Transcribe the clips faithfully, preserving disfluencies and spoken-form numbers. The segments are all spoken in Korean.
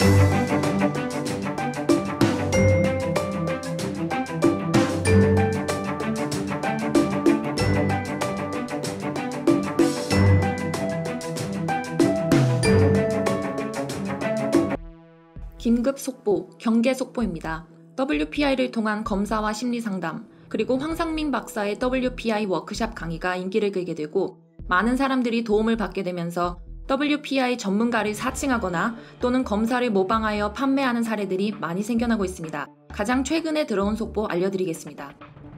긴급 속보, 경계 속보입니다. 더블유피아이를 통한 검사와 심리상담, 그리고 황상민 박사의 더블유피아이 워크샵 강의가 인기를 끌게 되고 많은 사람들이 도움을 받게 되면서 더블유피아이 전문가를 사칭하거나 또는 검사를 모방하여 판매하는 사례들이 많이 생겨나고 있습니다. 가장 최근에 들어온 속보 알려드리겠습니다.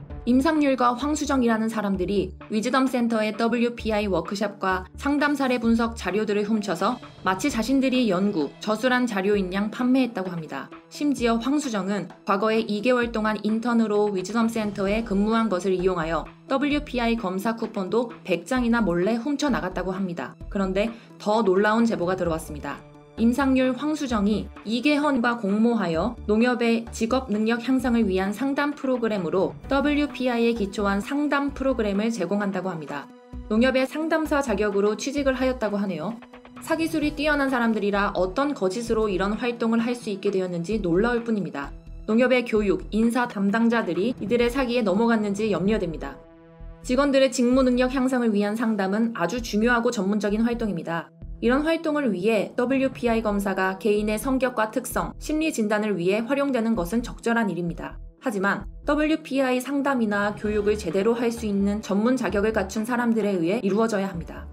임상률과 황수정이라는 사람들이 위즈덤 센터의 더블유피아이 워크샵과 상담 사례 분석 자료들을 훔쳐서 마치 자신들이 연구, 저술한 자료인 양 판매했다고 합니다. 심지어 황수정은 과거에 이 개월 동안 인턴으로 위즈덤 센터에 근무한 것을 이용하여 더블유피아이 검사 쿠폰도 백 장이나 몰래 훔쳐나갔다고 합니다. 그런데 더 놀라운 제보가 들어왔습니다. 임상률 황수정이 이계현과 공모하여 농협의 직업 능력 향상을 위한 상담 프로그램으로 더블유피아이에 기초한 상담 프로그램을 제공한다고 합니다. 농협의 상담사 자격으로 취직을 하였다고 하네요. 사기술이 뛰어난 사람들이라 어떤 거짓으로 이런 활동을 할 수 있게 되었는지 놀라울 뿐입니다. 농협의 교육, 인사 담당자들이 이들의 사기에 넘어갔는지 염려됩니다. 직원들의 직무 능력 향상을 위한 상담은 아주 중요하고 전문적인 활동입니다. 이런 활동을 위해 더블유피아이 검사가 개인의 성격과 특성, 심리 진단을 위해 활용되는 것은 적절한 일입니다. 하지만 더블유피아이 상담이나 교육을 제대로 할 수 있는 전문 자격을 갖춘 사람들에 의해 이루어져야 합니다.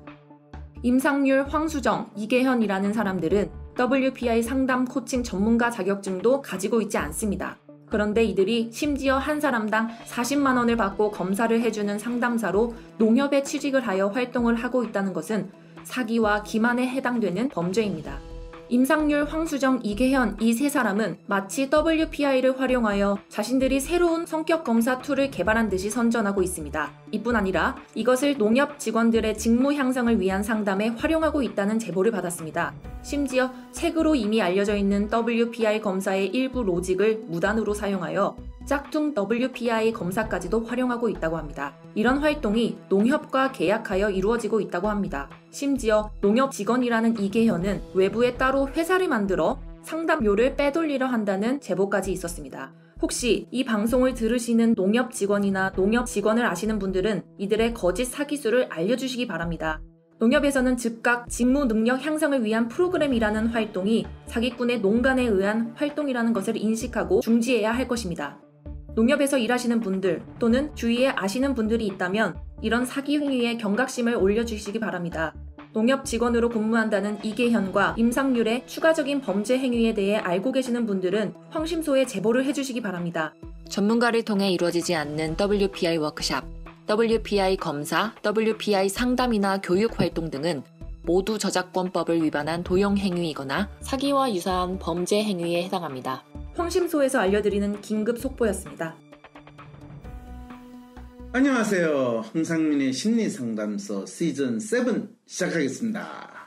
임상률, 황수정, 이계현이라는 사람들은 더블유피아이 상담 코칭 전문가 자격증도 가지고 있지 않습니다. 그런데 이들이 심지어 한 사람당 사십만 원을 받고 검사를 해주는 상담사로 농협에 취직을 하여 활동을 하고 있다는 것은 사기와 기만에 해당되는 범죄입니다. 임상률, 황수정, 이계현 이 세 사람은 마치 더블유피아이를 활용하여 자신들이 새로운 성격 검사 툴을 개발한 듯이 선전하고 있습니다. 이뿐 아니라 이것을 농협 직원들의 직무 향상을 위한 상담에 활용하고 있다는 제보를 받았습니다. 심지어 책으로 이미 알려져 있는 더블유피아이 검사의 일부 로직을 무단으로 사용하여 짝퉁 더블유피아이 검사까지도 활용하고 있다고 합니다. 이런 활동이 농협과 계약하여 이루어지고 있다고 합니다. 심지어 농협 직원이라는 이계현은 외부에 따로 회사를 만들어 상담료를 빼돌리려 한다는 제보까지 있었습니다. 혹시 이 방송을 들으시는 농협 직원이나 농협 직원을 아시는 분들은 이들의 거짓 사기수를 알려주시기 바랍니다. 농협에서는 즉각 직무 능력 향상을 위한 프로그램이라는 활동이 사기꾼의 농간에 의한 활동이라는 것을 인식하고 중지해야 할 것입니다. 농협에서 일하시는 분들 또는 주위에 아시는 분들이 있다면 이런 사기 행위에 경각심을 올려주시기 바랍니다. 농협 직원으로 근무한다는 이계현과 임상률의 추가적인 범죄 행위에 대해 알고 계시는 분들은 황심소에 제보를 해주시기 바랍니다. 전문가를 통해 이루어지지 않는 더블유피아이 워크샵, 더블유피아이 검사, 더블유피아이 상담이나 교육 활동 등은 모두 저작권법을 위반한 도용 행위이거나 사기와 유사한 범죄 행위에 해당합니다. 황심소에서 알려드리는 긴급 속보였습니다. 안녕하세요. 황상민의 심리상담소 시즌 칠 시작하겠습니다.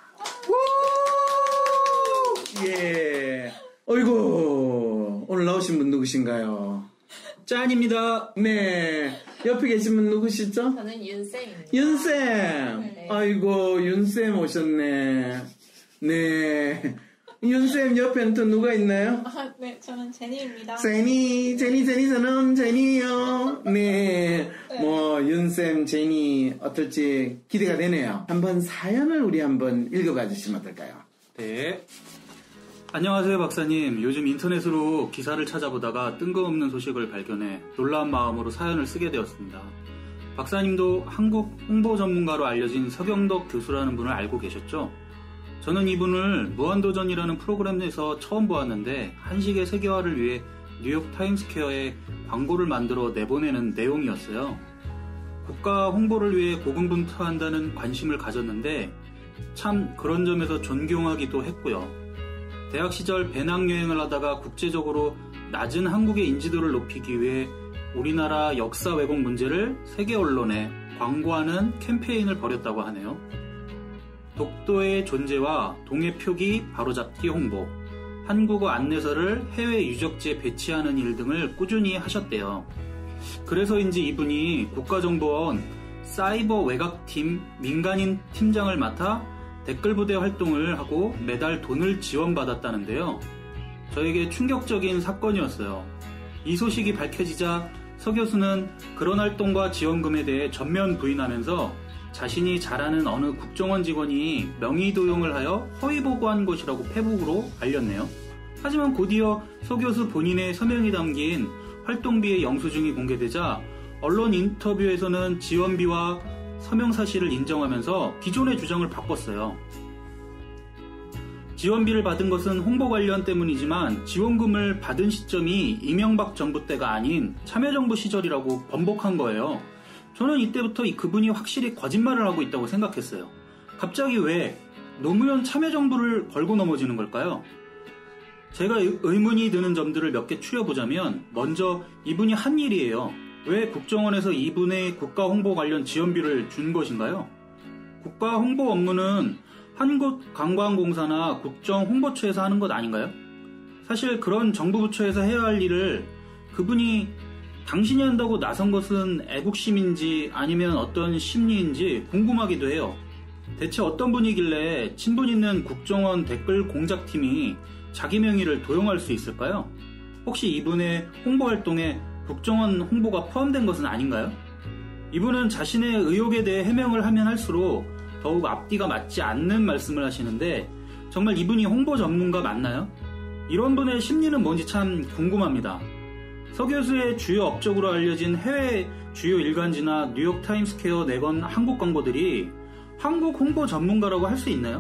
예. 어이구, 오늘 나오신 분 누구신가요? 짠입니다. 네. 옆에 계신 분 누구시죠? 저는 윤쌤입니다. 윤쌤. 네. 아이고, 윤쌤 오셨네. 네. 윤쌤 옆에는 또 누가 있나요? 아, 네, 저는 제니입니다. 제니, 제니, 제니, 저는 제니요. 네. 네. 뭐, 윤쌤, 제니, 어떨지 기대가 되네요. 한번 사연을 우리 한번 읽어봐 주시면 어떨까요? 네. 안녕하세요, 박사님. 요즘 인터넷으로 기사를 찾아보다가 뜬금없는 소식을 발견해 놀라운 마음으로 사연을 쓰게 되었습니다. 박사님도 한국 홍보 전문가로 알려진 서경덕 교수라는 분을 알고 계셨죠? 저는 이분을 무한도전이라는 프로그램에서 처음 보았는데 한식의 세계화를 위해 뉴욕 타임스퀘어에 광고를 만들어 내보내는 내용이었어요. 국가 홍보를 위해 고군분투한다는 관심을 가졌는데 참 그런 점에서 존경하기도 했고요. 대학 시절 배낭여행을 하다가 국제적으로 낮은 한국의 인지도를 높이기 위해 우리나라 역사 왜곡 문제를 세계 언론에 광고하는 캠페인을 벌였다고 하네요. 독도의 존재와 동해 표기 바로잡기 홍보, 한국어 안내서를 해외 유적지에 배치하는 일 등을 꾸준히 하셨대요. 그래서인지 이분이 국가정보원 사이버 외곽팀 민간인 팀장을 맡아 댓글부대 활동을 하고 매달 돈을 지원받았다는데요. 저에게 충격적인 사건이었어요. 이 소식이 밝혀지자 서 교수는 그런 활동과 지원금에 대해 전면 부인하면서 자신이 잘 아는 어느 국정원 직원이 명의도용을 하여 허위보고한 것이라고 페북으로 알렸네요. 하지만 곧이어 서 교수 본인의 서명이 담긴 활동비의 영수증이 공개되자 언론 인터뷰에서는 지원비와 서명 사실을 인정하면서 기존의 주장을 바꿨어요. 지원비를 받은 것은 홍보 관련 때문이지만 지원금을 받은 시점이 이명박 정부 때가 아닌 참여정부 시절이라고 번복한 거예요. 저는 이때부터 이 그분이 확실히 거짓말을 하고 있다고 생각했어요. 갑자기 왜 노무현 참여정부를 걸고 넘어지는 걸까요? 제가 의문이 드는 점들을 몇 개 추려보자면 먼저 이분이 한 일이에요. 왜 국정원에서 이분의 국가 홍보 관련 지원비를 준 것인가요? 국가 홍보 업무는 한국관광공사나 국정홍보처에서 하는 것 아닌가요? 사실 그런 정부 부처에서 해야 할 일을 그분이 당신이 한다고 나선 것은 애국심인지 아니면 어떤 심리인지 궁금하기도 해요. 대체 어떤 분이길래 친분 있는 국정원 댓글 공작팀이 자기 명의를 도용할 수 있을까요? 혹시 이분의 홍보활동에 국정원 홍보가 포함된 것은 아닌가요? 이분은 자신의 의혹에 대해 해명을 하면 할수록 더욱 앞뒤가 맞지 않는 말씀을 하시는데 정말 이분이 홍보 전문가 맞나요? 이런 분의 심리는 뭔지 참 궁금합니다. 서 교수의 주요 업적으로 알려진 해외 주요 일간지나 뉴욕타임스퀘어 내건 한국 광고들이 한국 홍보 전문가라고 할 수 있나요?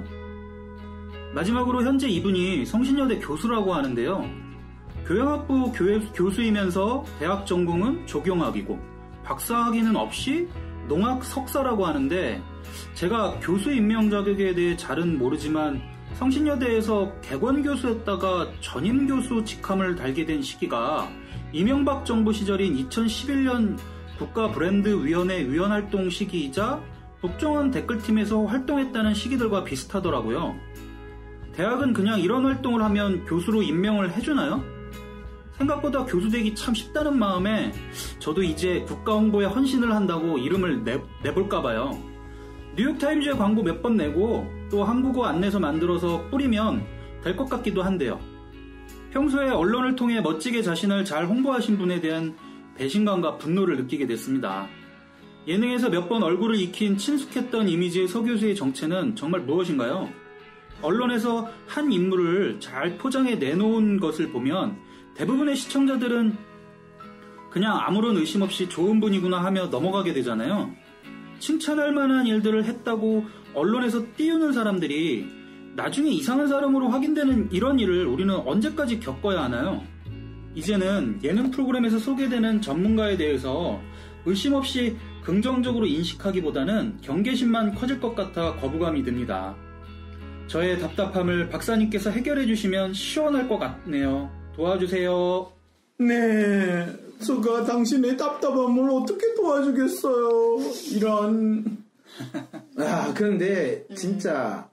마지막으로 현재 이분이 성신여대 교수라고 하는데요. 교양학부 교회, 교수이면서 대학 전공은 조경학이고 박사학위는 없이 농학 석사라고 하는데 제가 교수 임명 자격에 대해 잘은 모르지만 성신여대에서 객원 교수였다가 전임 교수 직함을 달게 된 시기가 이명박 정부 시절인 이천십일 년 국가브랜드위원회 위원활동 시기이자 국정원 댓글팀에서 활동했다는 시기들과 비슷하더라고요. 대학은 그냥 이런 활동을 하면 교수로 임명을 해주나요? 생각보다 교수 되기 참 쉽다는 마음에 저도 이제 국가 홍보에 헌신을 한다고 이름을 내, 내볼까봐요. 뉴욕타임즈에 광고 몇 번 내고 또 한국어 안내서 만들어서 뿌리면 될 것 같기도 한데요. 평소에 언론을 통해 멋지게 자신을 잘 홍보하신 분에 대한 배신감과 분노를 느끼게 됐습니다. 예능에서 몇 번 얼굴을 익힌 친숙했던 이미지의 서 교수의 정체는 정말 무엇인가요? 언론에서 한 인물을 잘 포장해 내놓은 것을 보면 대부분의 시청자들은 그냥 아무런 의심 없이 좋은 분이구나 하며 넘어가게 되잖아요. 칭찬할 만한 일들을 했다고 언론에서 띄우는 사람들이 나중에 이상한 사람으로 확인되는 이런 일을 우리는 언제까지 겪어야 하나요? 이제는 예능 프로그램에서 소개되는 전문가에 대해서 의심 없이 긍정적으로 인식하기보다는 경계심만 커질 것 같아 거부감이 듭니다. 저의 답답함을 박사님께서 해결해 주시면 시원할 것 같네요. 도와주세요. 네, 제가 당신의 답답함을 어떻게 도와주겠어요. 이런. 아, 그런데 진짜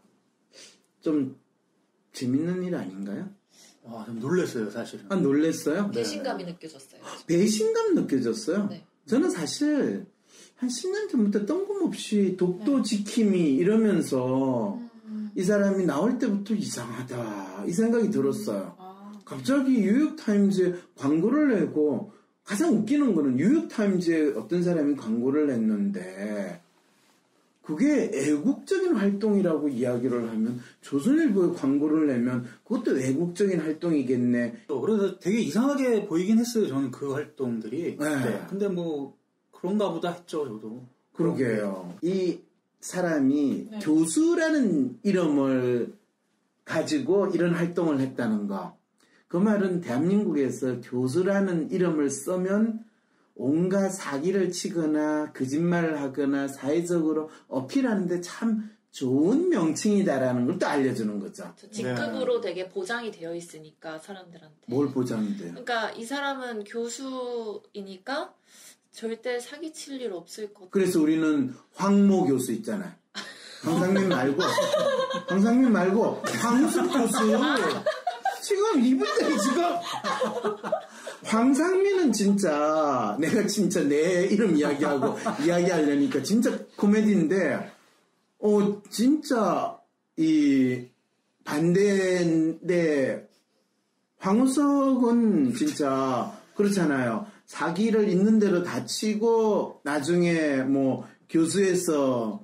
좀 재밌는 일 아닌가요? 와, 좀 놀랐어요, 사실은. 아, 놀랬어요? 배신감이 느껴졌어요. 배신감 느껴졌어요? 네. 저는 사실 한 십 년 전부터 뜬금없이 독도 네. 지킴이 이러면서 음. 이 사람이 나올 때부터 이상하다 이 생각이 들었어요. 아. 갑자기 뉴욕타임즈에 광고를 내고 가장 웃기는 거는 뉴욕타임즈에 어떤 사람이 광고를 냈는데 그게 애국적인 활동이라고 이야기를 하면 조선일보에 광고를 내면 그것도 애국적인 활동이겠네. 그래서 되게 이상하게 보이긴 했어요. 저는 그 활동들이. 네. 네. 근데 뭐 그런가 보다 했죠. 저도. 그러게요. 이 사람이 네. 교수라는 이름을 가지고 이런 활동을 했다는 거. 그 말은 대한민국에서 교수라는 이름을 쓰면 온갖 사기를 치거나 거짓말을 하거나 사회적으로 어필하는데 참 좋은 명칭이다라는 걸 또 알려주는 거죠. 직급으로 네. 되게 보장이 되어 있으니까 사람들한테. 뭘 보장이 돼요? 그러니까 이 사람은 교수이니까 절대 사기칠 일 없을 것 같아요. 그래서 우리는 황모 교수 있잖아요. 황상민 말고 황상민 말고 황숙 교수. 지금 이분들이 지금 황상민은 진짜 내가 진짜 내 이름 이야기하고 이야기하려니까 진짜 코미디인데 어 진짜 이 반대인데 황우석은 진짜 그렇잖아요. 사기를 있는 대로 다치고 나중에 뭐 교수에서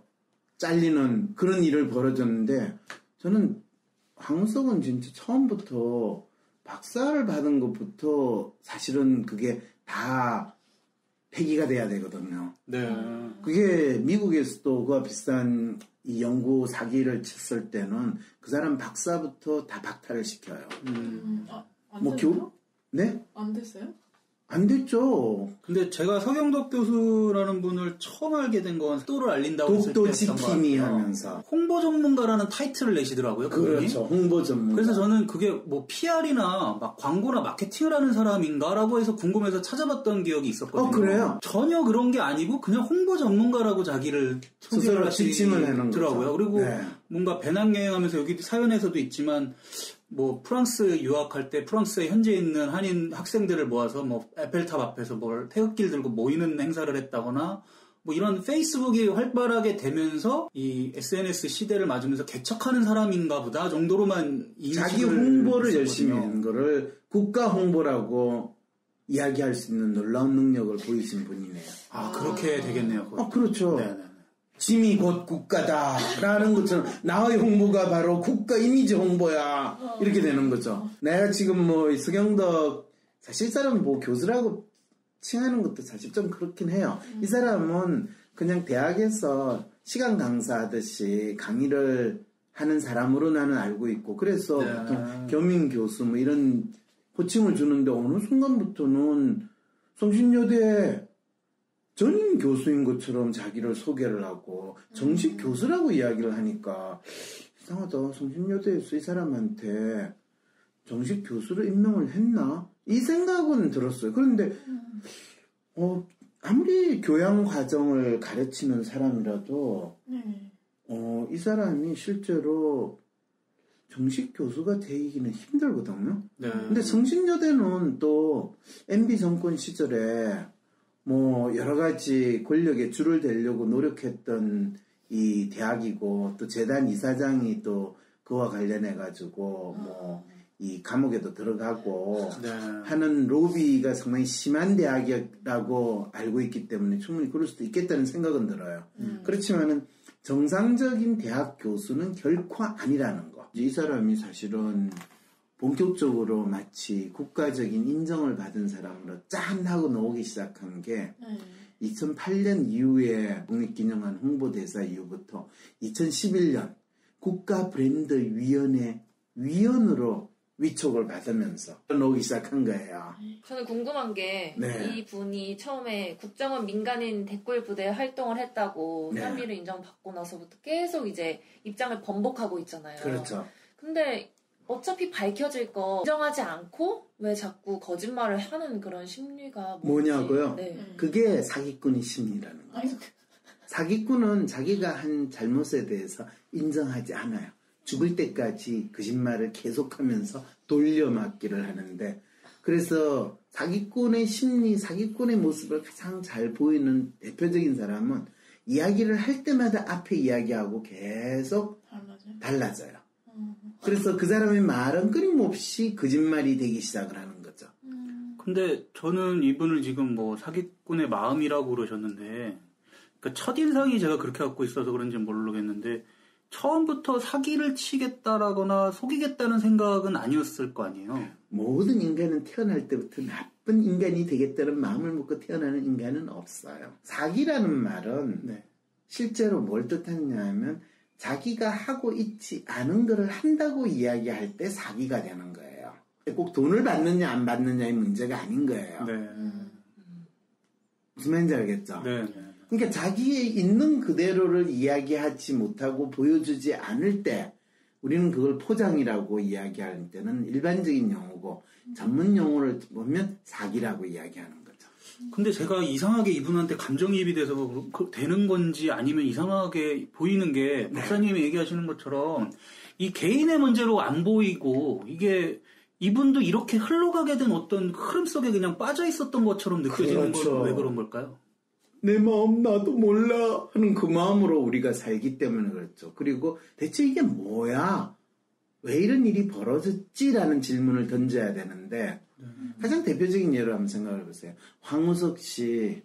잘리는 그런 일을 벌어졌는데 저는 황우석은 진짜 처음부터 박사를 받은 것부터 사실은 그게 다 폐기가 돼야 되거든요. 네. 그게 미국에서도 그와 비슷한 이 연구 사기를 쳤을 때는 그 사람 박사부터 다 박탈을 시켜요. 음, 아, 안 뭐 됐어요? 교, 네? 안 됐어요? 안 됐죠. 근데 제가 서경덕 교수라는 분을 처음 알게 된 건 독도를 알린다고 했을 독도 때였던 것 지킴이 같아요. 하면서. 홍보 전문가라는 타이틀을 내시더라고요. 그분이. 그렇죠. 홍보 전문가. 그래서 저는 그게 뭐 피알이나 막 광고나 마케팅을 하는 사람인가라고 해서 궁금해서 찾아봤던 기억이 있었거든요. 어, 그래요? 전혀 그런 게 아니고 그냥 홍보 전문가라고 자기를 스스로 지칭을 해놓은 하시더라고요. 거죠. 그리고 네. 뭔가 배낭여행하면서 여기 사연에서도 있지만 뭐 프랑스 유학할 때 프랑스에 현재 있는 한인 학생들을 모아서 뭐 에펠탑 앞에서 뭘 태극기를 들고 모이는 행사를 했다거나 뭐 이런 페이스북이 활발하게 되면서 이 에스엔에스 시대를 맞으면서 개척하는 사람인가 보다 정도로만 자기 인식을 홍보를 했었거든요. 열심히 하는 거를 국가 홍보라고 이야기할 수 있는 놀라운 능력을 보이신 분이네요. 아 그렇게 되겠네요. 그것도. 아, 그렇죠. 네네. 짐이 곧 국가다라는 것처럼 나의 홍보가 바로 국가 이미지 홍보야 이렇게 되는 거죠. 내가 지금 뭐 서경덕 사실 이 사람은 뭐 교수라고 칭하는 것도 사실 좀 그렇긴 해요. 이 사람은 그냥 대학에서 시간 강사하듯이 강의를 하는 사람으로 나는 알고 있고 그래서 네. 보통 겸임 교수 뭐 이런 호칭을 주는데 어느 순간부터는 성신여대 전임 교수인 것처럼 자기를 소개를 하고 정식 음. 교수라고 이야기를 하니까 이상하다. 성신여대에서 이 사람한테 정식 교수를 임명을 했나? 이 생각은 들었어요. 그런데 어, 아무리 교양 과정을 가르치는 사람이라도 네. 어, 이 사람이 실제로 정식 교수가 되기는 힘들거든요. 네. 근데 성신여대는 또 엠비 정권 시절에 뭐 여러 가지 권력에 줄을 대려고 노력했던 이 대학이고 또 재단 이사장이 또 그와 관련해 가지고 뭐 이 감옥에도 들어가고 네. 하는 로비가 상당히 심한 대학이라고 알고 있기 때문에 충분히 그럴 수도 있겠다는 생각은 들어요. 음. 그렇지만은 정상적인 대학 교수는 결코 아니라는 거. 이 사람이 사실은 본격적으로 마치 국가적인 인정을 받은 사람으로 짠 하고 나오기 시작한 게 네. 이천팔 년 이후에 국립기념관 홍보대사 이후부터 이천십일 년 국가브랜드위원회 위원으로 위촉을 받으면서 나오기 시작한 거예요. 저는 궁금한 게 네. 이 분이 처음에 국정원 민간인 댓글 부대 활동을 했다고 네. 혐의를 인정받고 나서부터 계속 이제 입장을 번복하고 있잖아요. 그렇죠. 근데 어차피 밝혀질 거 인정하지 않고 왜 자꾸 거짓말을 하는 그런 심리가 뭔지. 뭐냐고요? 네. 그게 사기꾼의 심리라는 거예요. 사기꾼은 자기가 한 잘못에 대해서 인정하지 않아요. 죽을 때까지 거짓말을 계속하면서 돌려막기를 하는데 그래서 사기꾼의 심리, 사기꾼의 모습을 가장 잘 보이는 대표적인 사람은 이야기를 할 때마다 앞에 이야기하고 계속 달라져요. 달라져요. 그래서 그 사람의 말은 끊임없이 거짓말이 되기 시작을 하는 거죠. 근데 저는 이분을 지금 뭐 사기꾼의 마음이라고 그러셨는데 그러니까 첫인상이 제가 그렇게 갖고 있어서 그런지 모르겠는데 처음부터 사기를 치겠다라거나 속이겠다는 생각은 아니었을 거 아니에요. 모든 인간은 태어날 때부터 나쁜 인간이 되겠다는 마음을 먹고 태어나는 인간은 없어요. 사기라는 말은 네. 실제로 뭘 뜻하느냐 하면 자기가 하고 있지 않은 거를 한다고 이야기할 때 사기가 되는 거예요. 꼭 돈을 받느냐 안 받느냐의 문제가 아닌 거예요. 네. 무슨 말인지 알겠죠? 네. 네. 그러니까 자기의 있는 그대로를 이야기하지 못하고 보여주지 않을 때 우리는 그걸 포장이라고 이야기할 때는 일반적인 용어고 전문 용어를 보면 사기라고 이야기하는 거죠. 근데 제가 이상하게 이분한테 감정이입이 돼서 그- 되는 건지 아니면 이상하게 보이는 게 박사님이 얘기하시는 것처럼 이 개인의 문제로 안 보이고 이게 이분도 이렇게 흘러가게 된 어떤 흐름 속에 그냥 빠져 있었던 것처럼 느껴지는 그렇죠. 건 왜 그런 걸까요? 내 마음 나도 몰라 하는 그 마음으로 우리가 살기 때문에 그렇죠. 그리고 대체 이게 뭐야? 왜 이런 일이 벌어졌지라는 질문을 던져야 되는데 음. 가장 대표적인 예로 한번 생각해 보세요. 황우석 씨,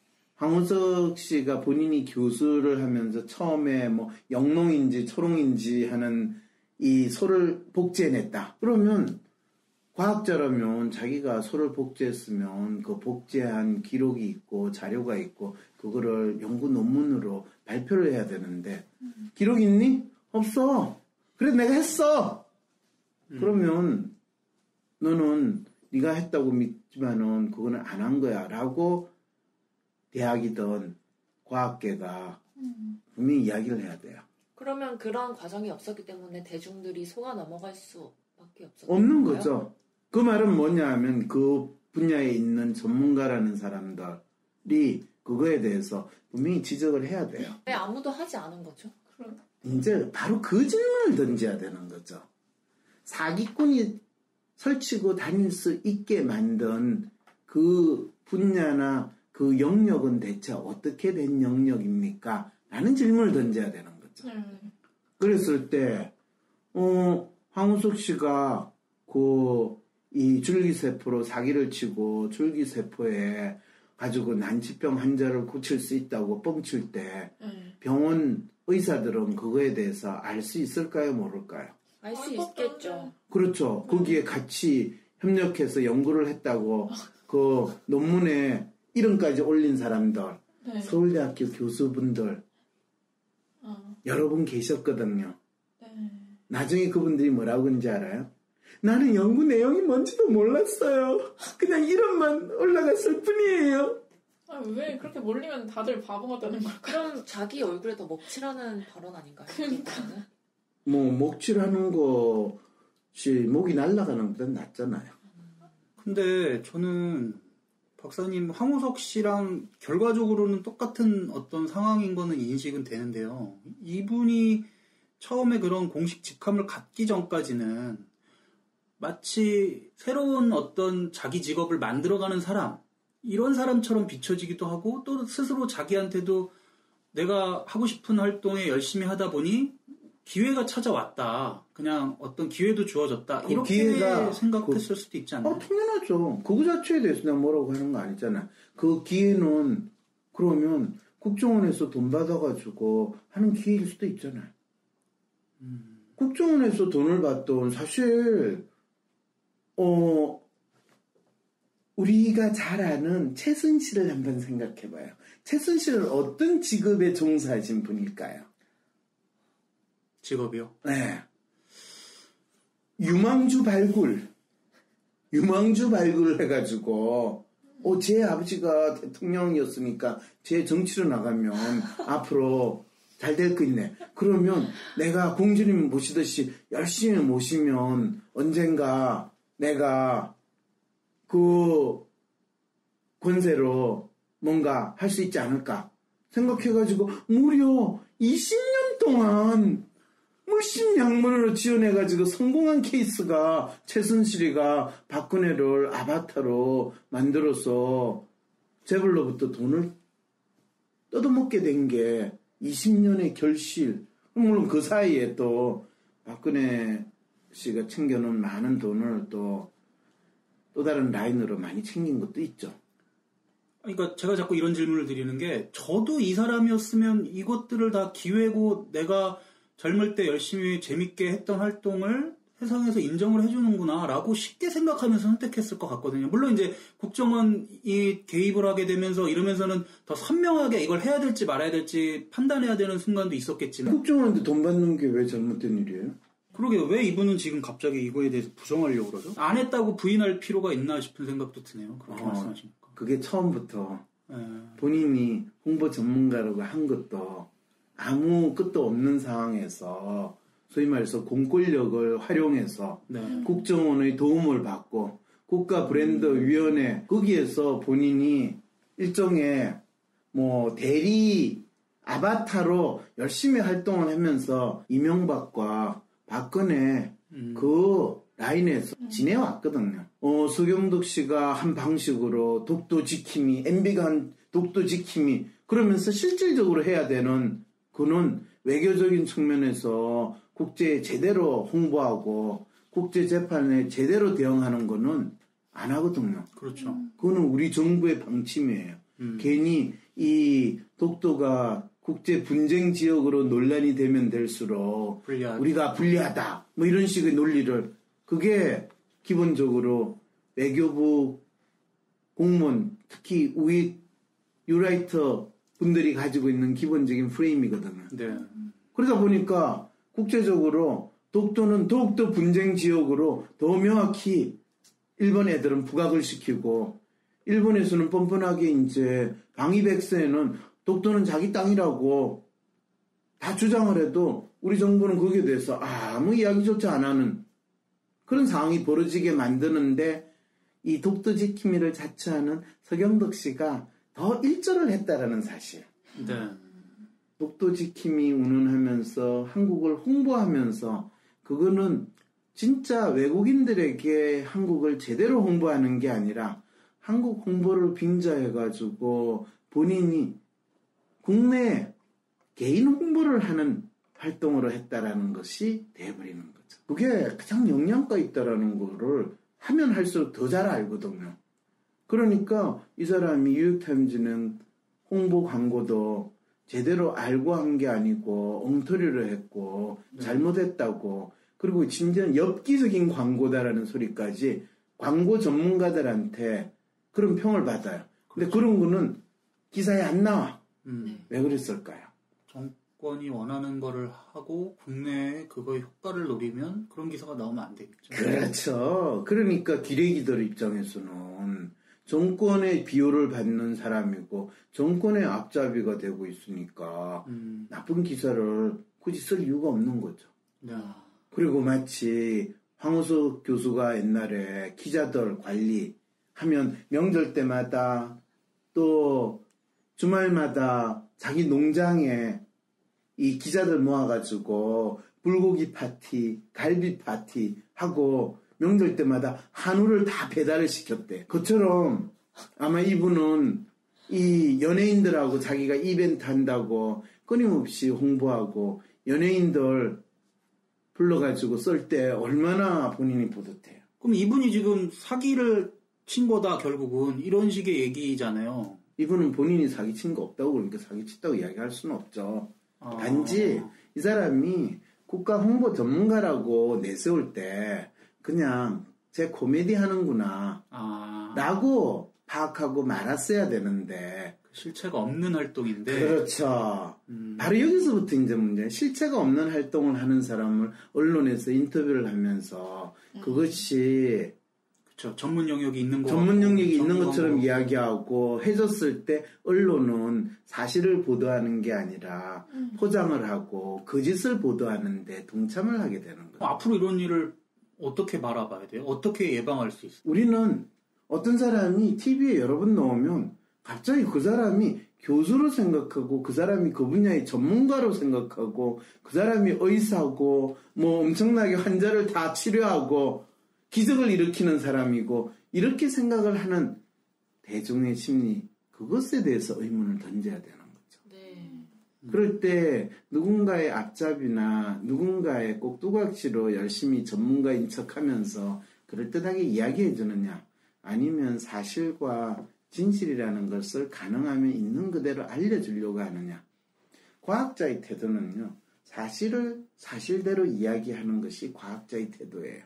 황우석 씨가 본인이 교수를 하면서 처음에 뭐 영농인지 초롱인지 하는 이 소를 복제해냈다. 그러면 과학자라면 자기가 소를 복제했으면 그 복제한 기록이 있고 자료가 있고 그거를 연구 논문으로 발표를 해야 되는데 음. 기록 있니? 없어. 그래 내가 했어. 음. 그러면 너는 네가 했다고 믿지만은 그거는 안 한 거야 라고 대학이든 과학계가 음. 분명히 이야기를 해야 돼요. 그러면 그런 과정이 없었기 때문에 대중들이 속아 넘어갈 수밖에 없었던 없는 건가요? 거죠. 그 말은 뭐냐 하면 그 분야에 있는 전문가라는 사람들이 그거에 대해서 분명히 지적을 해야 돼요. 왜 아무도 하지 않은 거죠? 그럼. 이제 바로 그 질문을 던져야 되는 거죠. 사기꾼이 설치고 다닐 수 있게 만든 그 분야나 그 영역은 대체 어떻게 된 영역입니까? 라는 질문을 던져야 되는 거죠. 음. 그랬을 때 어, 황우석 씨가 그 이 줄기세포로 사기를 치고 줄기세포에 가지고 난치병 환자를 고칠 수 있다고 뻥칠 때 음. 병원 의사들은 그거에 대해서 알 수 있을까요? 모를까요? 알 수 있겠죠. 그렇죠. 거기에 같이 협력해서 연구를 했다고 그 논문에 이름까지 올린 사람들 네. 서울대학교 교수분들 어. 여러 분 계셨거든요. 네. 나중에 그분들이 뭐라고 그런지 알아요? 나는 연구 내용이 뭔지도 몰랐어요. 그냥 이름만 올라갔을 뿐이에요. 아, 왜 그렇게 몰리면 다들 바보가 되는 걸까? 그럼 자기 얼굴에 더 먹칠하는 발언 아닌가요? 그러니까. 뭐 먹칠하는 것이 목이 날아가는 것보다 낫잖아요. 근데 저는 박사님 황우석 씨랑 결과적으로는 똑같은 어떤 상황인 거는 인식은 되는데요. 이분이 처음에 그런 공식 직함을 갖기 전까지는 마치 새로운 어떤 자기 직업을 만들어가는 사람, 이런 사람처럼 비춰지기도 하고 또 스스로 자기한테도 내가 하고 싶은 활동에 열심히 하다 보니 기회가 찾아왔다. 그냥 어떤 기회도 주어졌다. 그 이렇게 기회가 생각했을 그, 수도 있지 않나요? 어, 당연하죠. 그거 자체에 대해서 내가 뭐라고 하는 거 아니잖아요. 그 기회는 그러면 국정원에서 돈 받아가지고 하는 기회일 수도 있잖아요. 음. 국정원에서 돈을 받던 사실 어 우리가 잘 아는 최순실을 한번 생각해봐요. 최순실은 어떤 직업에 종사하신 분일까요? 직업이요? 네. 유망주 발굴. 유망주 발굴을 해가지고, 어, 제 아버지가 대통령이었으니까 제 정치로 나가면 앞으로 잘 될 거 있네. 그러면 내가 공주님 모시듯이 열심히 모시면 언젠가 내가 그 권세로 뭔가 할 수 있지 않을까 생각해가지고 무려 이십 년 동안 물심양면으로 지원해가지고 성공한 케이스가 최순실이가 박근혜를 아바타로 만들어서 재벌로부터 돈을 뜯어먹게 된 게 이십 년의 결실. 물론 그 사이에 또 박근혜 씨가 챙겨놓은 많은 돈을 또 또 다른 라인으로 많이 챙긴 것도 있죠. 그러니까 제가 자꾸 이런 질문을 드리는 게 저도 이 사람이었으면 이것들을 다 기회고 내가 젊을 때 열심히 재밌게 했던 활동을 세상에서 인정을 해주는구나 라고 쉽게 생각하면서 선택했을 것 같거든요. 물론 이제 국정원이 개입을 하게 되면서 이러면서는 더 선명하게 이걸 해야 될지 말아야 될지 판단해야 되는 순간도 있었겠지만 국정원한테 돈 받는 게 왜 잘못된 일이에요? 그러게요. 왜 이분은 지금 갑자기 이거에 대해서 부정하려고 그러죠? 안 했다고 부인할 필요가 있나 싶은 생각도 드네요. 그렇게 어, 말씀하시니까. 그게 처음부터 네. 본인이 홍보 전문가라고 한 것도 아무 끝도 없는 상황에서 소위 말해서 공권력을 활용해서 네. 국정원의 도움을 받고 국가 브랜드 위원회 거기에서 본인이 일종의 뭐 대리 아바타로 열심히 활동을 하면서 이명박과 박근혜 음. 그 라인에서 지내왔거든요. 어, 서경덕 씨가 한 방식으로 독도 지킴이 엠비가 한 독도 지킴이 그러면서 실질적으로 해야 되는 그는 외교적인 측면에서 국제에 제대로 홍보하고 국제재판에 제대로 대응하는 거는 안 하거든요. 그렇죠. 그거는 우리 정부의 방침이에요. 음. 괜히 이 독도가 국제 분쟁 지역으로 논란이 되면 될수록 불리하다. 우리가 불리하다 뭐 이런 식의 논리를 그게 기본적으로 외교부 공무원 특히 우리 유라이터 분들이 가지고 있는 기본적인 프레임이거든요. 네. 그러다 보니까 국제적으로 독도는 더욱더 분쟁 지역으로 더 명확히 일본 애들은 부각을 시키고 일본에서는 뻔뻔하게 이제 방위백서에는 독도는 자기 땅이라고 다 주장을 해도 우리 정부는 거기에 대해서 아무 이야기조차 안 하는 그런 상황이 벌어지게 만드는데 이 독도 지킴이를 자처하는 서경덕 씨가 더 일조를 했다라는 사실. 네. 독도 지킴이 운운하면서 한국을 홍보하면서 그거는 진짜 외국인들에게 한국을 제대로 홍보하는 게 아니라 한국 홍보를 빙자해가지고 본인이 국내 개인 홍보를 하는 활동으로 했다라는 것이 돼버리는 거죠. 그게 가장 영양가 있다라는 거를 하면 할수록 더 잘 알거든요. 그러니까 이 사람이 뉴욕타임즈는 홍보 광고도 제대로 알고 한 게 아니고 엉터리를 했고 잘못했다고 그리고 심지어는 엽기적인 광고다라는 소리까지 광고 전문가들한테 그런 평을 받아요. 근데 그런 거는 기사에 안 나와. 음. 왜 그랬을까요? 정권이 원하는 거를 하고 국내에 그거의 효과를 노리면 그런 기사가 나오면 안 되겠죠. 그렇죠. 그러니까 기레기들 입장에서는 정권의 비호를 받는 사람이고 정권의 앞잡이가 되고 있으니까 음. 나쁜 기사를 굳이 쓸 이유가 없는 거죠. 네. 그리고 마치 황우석 교수가 옛날에 기자들 관리하면 명절 때마다 또 주말마다 자기 농장에 이 기자들 모아가지고 불고기 파티, 갈비 파티 하고 명절 때마다 한우를 다 배달을 시켰대. 그처럼 아마 이분은 이 연예인들하고 자기가 이벤트 한다고 끊임없이 홍보하고 연예인들 불러가지고 쓸 때 얼마나 본인이 뿌듯해요. 그럼 이분이 지금 사기를 친 거다 결국은 이런 식의 얘기잖아요. 이분은 본인이 사기친 거 없다고 그러니까 사기쳤다고 이야기할 수는 없죠. 아. 단지 이 사람이 국가 홍보 전문가라고 내세울 때 그냥 제 코미디 하는구나 아. 라고 파악하고 말았어야 되는데 실체가 없는 활동인데. 그렇죠. 음. 바로 여기서부터 이제 문제. 실체가 없는 활동을 하는 사람을 언론에서 인터뷰를 하면서 그것이 그렇죠. 전문 영역이 있는 거 전문 영역이 있는 것처럼 거. 이야기하고 해줬을 때 언론은 사실을 보도하는 게 아니라 포장을 하고 거짓을 보도하는데 동참을 하게 되는 거예요. 앞으로 이런 일을 어떻게 바라봐야 돼요? 어떻게 예방할 수 있어요? 우리는 어떤 사람이 티비에 여러 번 나오면 갑자기 그 사람이 교수로 생각하고 그 사람이 그 분야의 전문가로 생각하고 그 사람이 의사고 뭐 엄청나게 환자를 다 치료하고 기적을 일으키는 사람이고 이렇게 생각을 하는 대중의 심리 그것에 대해서 의문을 던져야 되는 거죠. 네. 그럴 때 누군가의 앞잡이나 누군가의 꼭두각시로 열심히 전문가인 척하면서 그럴듯하게 이야기해 주느냐 아니면 사실과 진실이라는 것을 가능하면 있는 그대로 알려주려고 하느냐. 과학자의 태도는요. 사실을 사실대로 이야기하는 것이 과학자의 태도예요.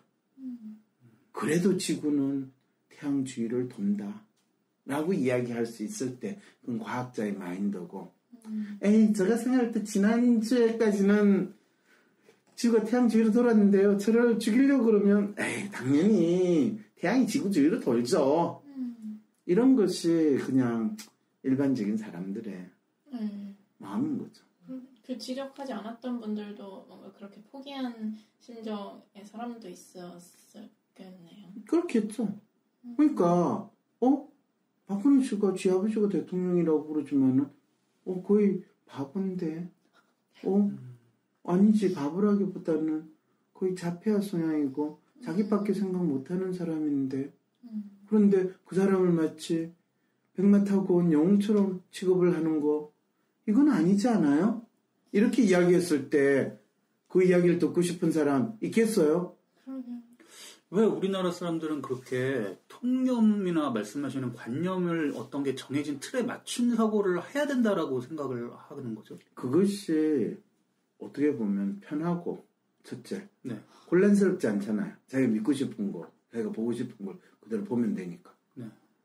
그래도 지구는 태양 주위를 돈다 라고 이야기할 수 있을 때 그건 과학자의 마인드고 에이 제가 생각할 때 지난주에까지는 지구가 태양 주위로 돌았는데요. 저를 죽이려고 그러면 에이 당연히 태양이 지구 주위로 돌죠. 이런 것이 그냥 일반적인 사람들의 네. 마음인 거죠. 그 지적하지 않았던 분들도 뭔가 그렇게 포기한 심정의 사람도 있었겠네요. 그렇겠죠. 그러니까 어? 박근혜 씨가 지 아버지가 대통령이라고 그러지만은 어 거의 바본데 어? 아니지 바보라기보다는 거의 자폐아 성향이고 자기밖에 생각 못하는 사람인데 그런데 그 사람을 마치 백마 타고 온 영웅처럼 취급을 하는 거 이건 아니지 않아요? 이렇게 이야기했을 때 그 이야기를 듣고 싶은 사람 있겠어요? 그러게요. 왜 우리나라 사람들은 그렇게 통념이나 말씀하시는 관념을 어떤 게 정해진 틀에 맞춘 사고를 해야 된다라고 생각을 하는 거죠? 그것이 어떻게 보면 편하고 첫째 네. 혼란스럽지 않잖아요. 자기가 믿고 싶은 거, 자기가 보고 싶은 걸 그대로 보면 되니까. 네.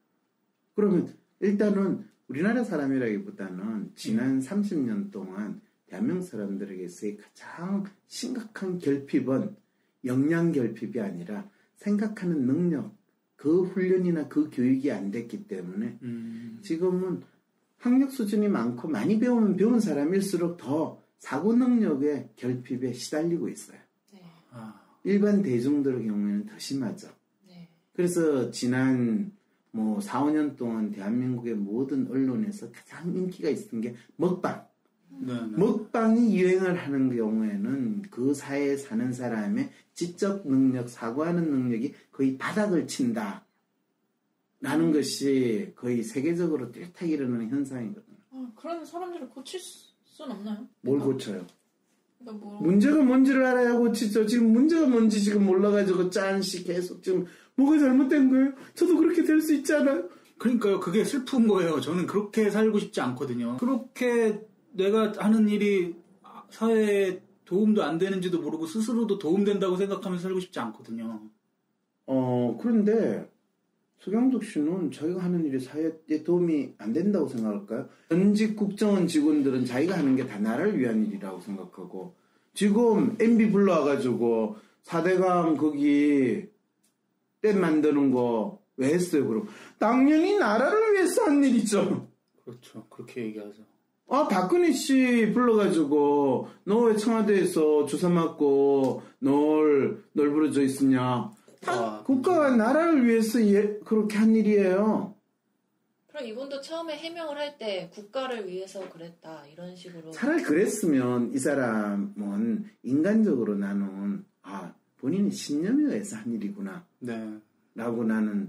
그러면 일단은 우리나라 사람이라기보다는 지난 삼십 년 동안 대한민국 사람들에게서의 가장 심각한 결핍은 역량 결핍이 아니라 생각하는 능력, 그 훈련이나 그 교육이 안 됐기 때문에 음. 지금은 학력 수준이 많고 많이 배우면 배운 사람일수록 더 사고 능력의 결핍에 시달리고 있어요. 네. 아. 일반 대중들의 경우에는 더 심하죠. 네. 그래서 지난 뭐 사, 오 년 동안 대한민국의 모든 언론에서 가장 인기가 있었던 게 먹방. 네, 네. 먹방이 유행을 하는 경우에는 그 사회에 사는 사람의 지적 능력, 사고하는 능력이 거의 바닥을 친다. 라는 것이 거의 세계적으로 뚜렷하게 일어나는 현상이거든요. 아, 그런 사람들을 고칠 수는 없나요? 뭘 그러니까, 고쳐요? 그러니까 뭐 문제가 뭔지를 알아야 고치죠. 지금 문제가 뭔지 지금 몰라가지고 짠씩 계속 지금 뭐가 잘못된 거예요? 저도 그렇게 될 수 있잖아요. 그러니까요. 그게 슬픈 거예요. 저는 그렇게 살고 싶지 않거든요. 그렇게 내가 하는 일이 사회에 도움도 안 되는지도 모르고 스스로도 도움된다고 생각하면서 살고 싶지 않거든요. 어, 그런데 서경석 씨는 자기가 하는 일이 사회에 도움이 안 된다고 생각할까요? 전직 국정원 직원들은 자기가 하는 게 다 나라를 위한 일이라고 생각하고 지금 엠비 불러와가지고 사대강 거기 댐 만드는 거 왜 했어요? 그럼 당연히 나라를 위해서 한 일이죠. 그렇죠. 그렇게 얘기하죠. 아, 박근혜 씨 불러가지고 너 왜 청와대에서 주사 맞고 널, 널 부러져 있으냐. 다 아, 국가가 나라를 위해서 예, 그렇게 한 일이에요. 그럼 이분도 처음에 해명을 할 때 국가를 위해서 그랬다 이런 식으로 차라리 그랬으면 이 사람은 인간적으로 나는 아 본인이 신념에 의해서 한 일이구나 네. 라고 나는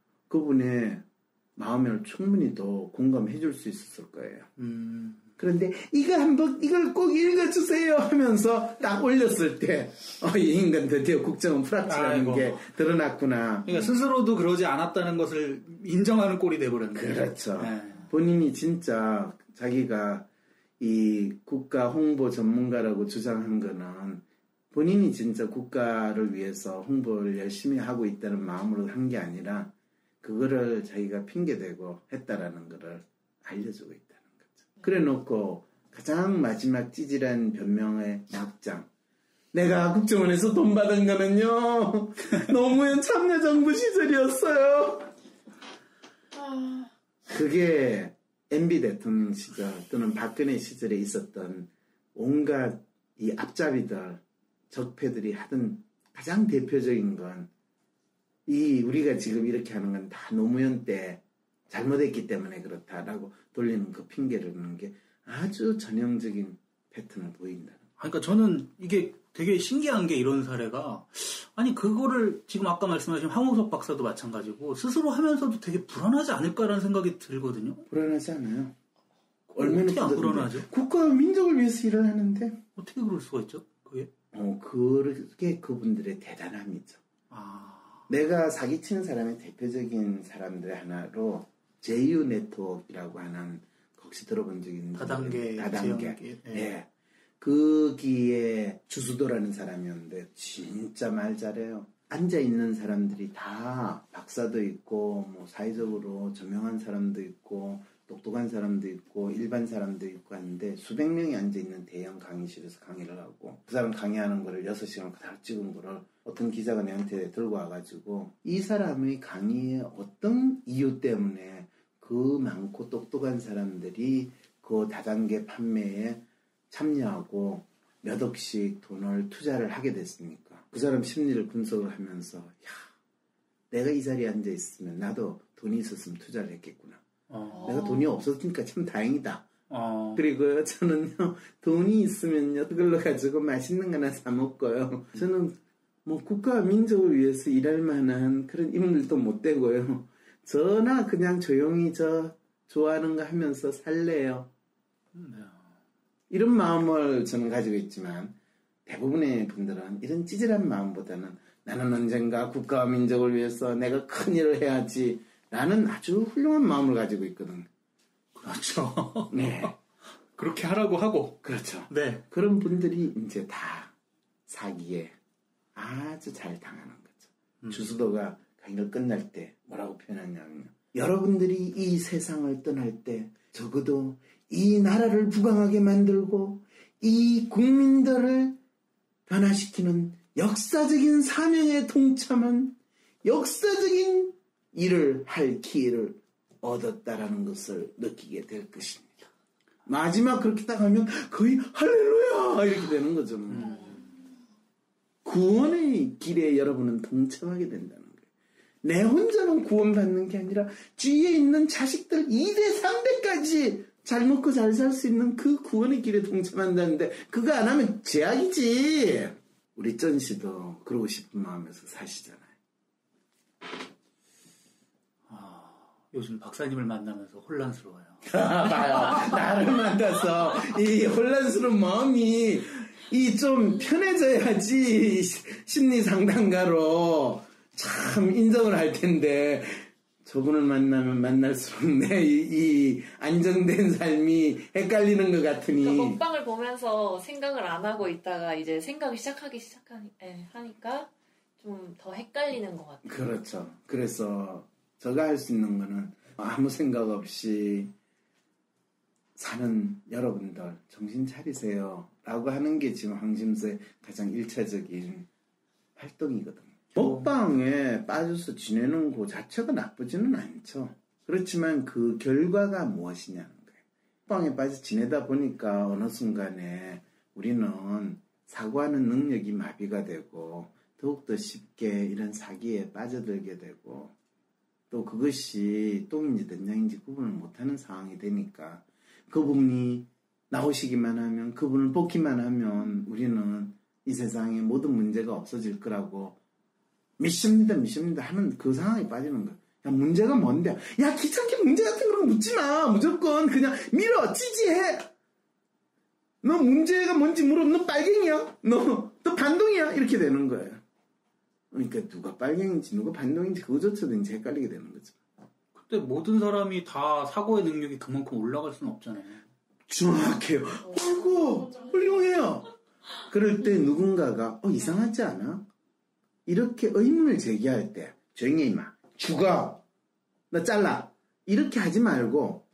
그분의 마음을 충분히 더 공감해 줄 수 있었을 거예요. 음. 그런데 이거 한번 이걸 꼭 읽어주세요 하면서 딱 올렸을 때 어, 이 인간 드디어 국정은 프락치라는 아이고. 게 드러났구나. 그러니까 스스로도 그러지 않았다는 것을 인정하는 꼴이 돼버렸네요. 그렇죠. 네. 본인이 진짜 자기가 이 국가 홍보 전문가라고 주장한 거는 본인이 진짜 국가를 위해서 홍보를 열심히 하고 있다는 마음으로 한 게 아니라 그거를 자기가 핑계대고 했다라는 거를 알려주고 있다는 거죠. 그래 놓고 가장 마지막 찌질한 변명의 낙장. 내가 국정원에서 돈 받은 거는요. 노무현 참여정부 시절이었어요. 아, 그게 엠비 대통령 시절 또는 박근혜 시절에 있었던 온갖 이 앞잡이들, 적폐들이 하던 가장 대표적인 건 이 우리가 지금 이렇게 하는 건 다 노무현 때 잘못했기 때문에 그렇다라고 돌리는 그 핑계를 넣는 게 아주 전형적인 패턴을 보인다는. 그러니까 저는 이게 되게 신기한 게 이런 사례가 아니 그거를 지금 아까 말씀하신 황우석 박사도 마찬가지고 스스로 하면서도 되게 불안하지 않을까라는 생각이 들거든요. 불안하지 않아요? 얼마나 어떻게 안 부담인데. 불안하죠? 국가와 민족을 위해서 일을 하는데 어떻게 그럴 수가 있죠? 그게? 어, 그게 그분들의 대단함이죠. 아, 내가 사기치는 사람의 대표적인 사람들의 하나로 제이유 네트워크라고 하는 혹시 들어본 적이 있는지 다단계, 다단계. 재연계, 예. 예. 거기에 주수도라는 사람이었는데 진짜 말 잘해요. 앉아있는 사람들이 다 박사도 있고 뭐 사회적으로 저명한 사람도 있고 똑똑한 사람도 있고 일반 사람도 있고 하는데 수백 명이 앉아있는 대형 강의실에서 강의를 하고 그 사람 강의하는 거를 여섯 시간 그대로 찍은 거를 어떤 기자가 내한테 들고 와가지고 이 사람의 강의에 어떤 이유 때문에 그 많고 똑똑한 사람들이 그 다단계 판매에 참여하고 몇 억씩 돈을 투자를 하게 됐습니까? 그 사람 심리를 분석을 하면서 야, 내가 이 자리에 앉아 있으면 나도 돈이 있었으면 투자를 했겠구나. 어. 내가 돈이 없었으니까 참 다행이다. 어. 그리고 저는요 돈이 있으면요 그걸로 가지고 맛있는 거나 사 먹고요. 저는 뭐 국가와 민족을 위해서 일할 만한 그런 인물도 못 되고요. 저나 그냥 조용히 저 좋아하는 거 하면서 살래요. 네. 이런 마음을 저는 가지고 있지만 대부분의 분들은 이런 찌질한 마음보다는 나는 언젠가 국가와 민족을 위해서 내가 큰 일을 해야지 라는 아주 훌륭한 마음을 가지고 있거든. 그렇죠. 네. 그렇게 하라고 하고. 그렇죠. 네. 그런 분들이 이제 다 사기에 아주 잘 당하는 거죠. 음. 주수도가 강의를 끝날 때 뭐라고 표현하냐면요. 여러분들이 이 세상을 떠날 때 적어도 이 나라를 부강하게 만들고 이 국민들을 변화시키는 역사적인 사명에 동참한 역사적인 일을 할 기회를 얻었다라는 것을 느끼게 될 것입니다. 마지막 그렇게 딱 하면 거의 할렐루야 이렇게 되는 거죠. 음. 구원의 길에 여러분은 동참하게 된다는 거예요. 내 혼자는 구원받는 게 아니라 주위에 있는 자식들 이 대 삼 대까지 잘 먹고 잘 살 수 있는 그 구원의 길에 동참한다는데 그거 안 하면 죄악이지. 우리 전 씨도 그러고 싶은 마음에서 사시잖아요. 아, 요즘 박사님을 만나면서 혼란스러워요. 봐요. 나를 만나서 이 혼란스러운 마음이 이 좀 편해져야지 심리 상담가로 참 인정을 할 텐데 저분을 만나면 만날수록 내 이 안정된 삶이 헷갈리는 것 같으니. 그러니까 먹방을 보면서 생각을 안 하고 있다가 이제 생각이 시작하기 시작하니 에, 하니까 좀 더 헷갈리는 것 같아요. 그렇죠. 그래서 제가 할 수 있는 거는 아무 생각 없이 사는 여러분들 정신 차리세요 라고 하는 게 지금 황심서의 가장 일차적인 활동이거든요. 먹방에 빠져서 지내는 거 자체가 나쁘지는 않죠. 그렇지만 그 결과가 무엇이냐는 거예요. 먹방에 빠져 지내다 보니까 어느 순간에 우리는 사고하는 능력이 마비가 되고 더욱더 쉽게 이런 사기에 빠져들게 되고 또 그것이 똥인지 된장인지 구분을 못하는 상황이 되니까 그분이 나오시기만 하면 그분을 뽑기만 하면 우리는 이 세상에 모든 문제가 없어질 거라고 믿습니다 믿습니다 하는 그 상황에 빠지는 거야. 야 문제가 뭔데? 야 귀찮게 문제 같은 거 묻지 마. 무조건 그냥 밀어 찌지해. 너 문제가 뭔지 물어. 너 빨갱이야? 너, 너 반동이야? 이렇게 되는 거예요. 그러니까 누가 빨갱인지 누가 반동인지 그거조차도 이제 헷갈리게 되는 거죠. 근데 모든 사람이 다 사고의 능력이 그만큼 올라갈 수는 없잖아요. 정확해요. 아이고 훌륭해요. 그럴 때 누군가가 어 이상하지 않아? 이렇게 의문을 제기할 때 조용히 해 임마 죽어 나 잘라 이렇게 하지 말고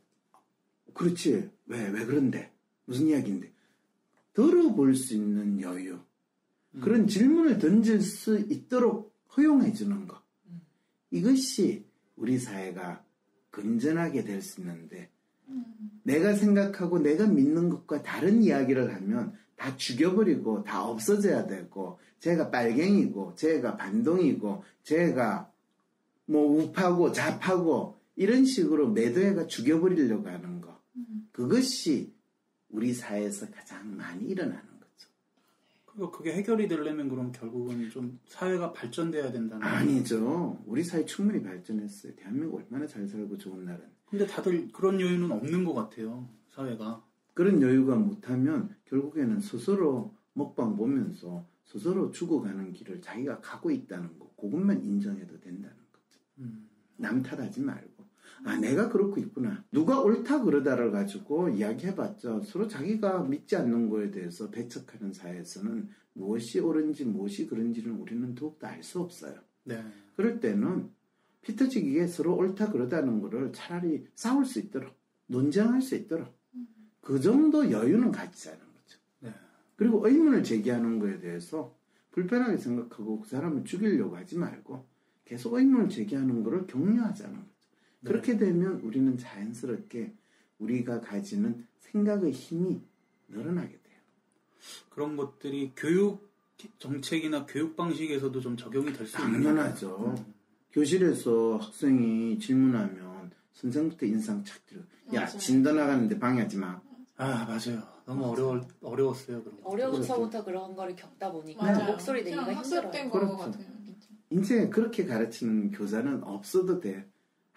그렇지 왜 왜 그런데 무슨 이야기인데 들어볼 수 있는 여유 음. 그런 질문을 던질 수 있도록 허용해 주는 것 음. 이것이 우리 사회가 건전하게 될 수 있는데 음. 내가 생각하고 내가 믿는 것과 다른 이야기를 하면 다 죽여버리고 다 없어져야 되고 쟤가 빨갱이고 쟤가 반동이고 쟤가 뭐 우파고 좌파고 이런 식으로 매도해가 죽여버리려고 하는 거 음. 그것이 우리 사회에서 가장 많이 일어나는 거죠. 그러니까 그게 해결이 되려면 그럼 결국은 좀 사회가 발전돼야 된다는 아니죠. 우리 사회 충분히 발전했어요. 대한민국 얼마나 잘 살고 좋은 나라는. 근데 다들 그런 여유는 없는 것 같아요. 사회가. 그런 여유가 못하면 결국에는 스스로 먹방 보면서 스스로 죽어가는 길을 자기가 가고 있다는 거 그것만 인정해도 된다는 거죠. 음. 남 탓하지 말고 아 내가 그렇고 있구나. 누가 옳다 그러다를 가지고 이야기해봤자 서로 자기가 믿지 않는 거에 대해서 배척하는 사회에서는 무엇이 옳은지 무엇이 그런지는 우리는 더욱더 알 수 없어요. 네. 그럴 때는 피 터지기에 서로 옳다 그러다는 거를 차라리 싸울 수 있도록 논쟁할 수 있도록 그 정도 여유는 가지자는 거죠. 네. 그리고 의문을 제기하는 거에 대해서 불편하게 생각하고 그 사람을 죽이려고 하지 말고 계속 의문을 제기하는 거를 격려하자는 거죠. 네. 그렇게 되면 우리는 자연스럽게 우리가 가지는 생각의 힘이 늘어나게 돼요. 그런 것들이 교육 정책이나 교육 방식에서도 좀 적용이 될 수 있는 당연하죠. 음. 교실에서 학생이 질문하면 선생부터 인상 착 들어. 야, 진도 나가는데 방해하지 마. 아, 맞아요. 너무 어려워, 어려웠어요. 그런 거. 어려서부터 그런 거를 겪다 보니까 맞아요. 목소리 내기가 힘들어요. 학습된 그렇죠. 거 같아요. 이제 그렇게 가르치는 교사는 없어도 돼.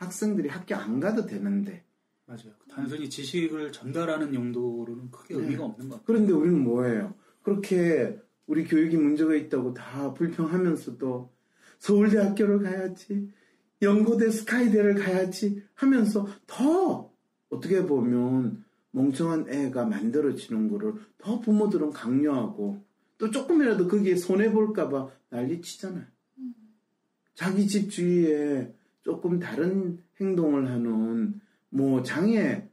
학생들이 학교 안 가도 되는데. 맞아요. 단순히 지식을 전달하는 용도로는 크게 의미가 네. 없는 것 같아요. 그런데 우리는 뭐예요? 그렇게 우리 교육이 문제가 있다고 다 불평하면서도 서울대학교를 가야지, 연고대 스카이대를 가야지 하면서 더 어떻게 보면 멍청한 애가 만들어지는 거를 더 부모들은 강요하고 또 조금이라도 거기에 손해볼까봐 난리치잖아요. 음. 자기 집 주위에 조금 다른 행동을 하는 뭐 장애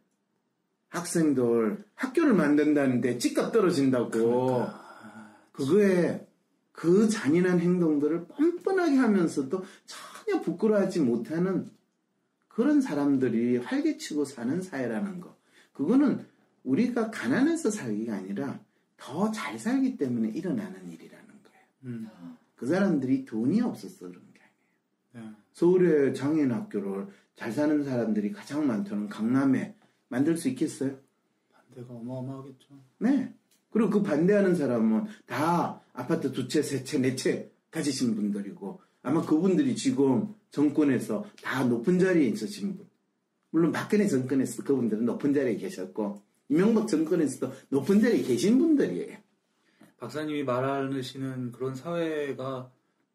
학생들 학교를 만든다는데 집값 떨어진다고 그러니까. 그거에 그 잔인한 행동들을 뻔뻔하게 하면서도 전혀 부끄러워하지 못하는 그런 사람들이 활개치고 사는 사회라는 거. 그거는 우리가 가난해서 살기가 아니라 더 잘 살기 때문에 일어나는 일이라는 거예요. 음. 그 사람들이 돈이 없어서 그런 게 아니에요. 네. 서울의 장애인 학교를 잘 사는 사람들이 가장 많다는 강남에 만들 수 있겠어요? 반대가 어마어마하겠죠. 네. 그리고 그 반대하는 사람은 다 아파트 두 채, 세 채, 네 채 가지신 분들이고 아마 그분들이 지금 정권에서 다 높은 자리에 있으신 분. 물론 박근혜 정권에서도 그분들은 높은 자리에 계셨고 이명박 정권에서도 높은 자리에 계신 분들이에요. 박사님이 말하시는 그런 사회가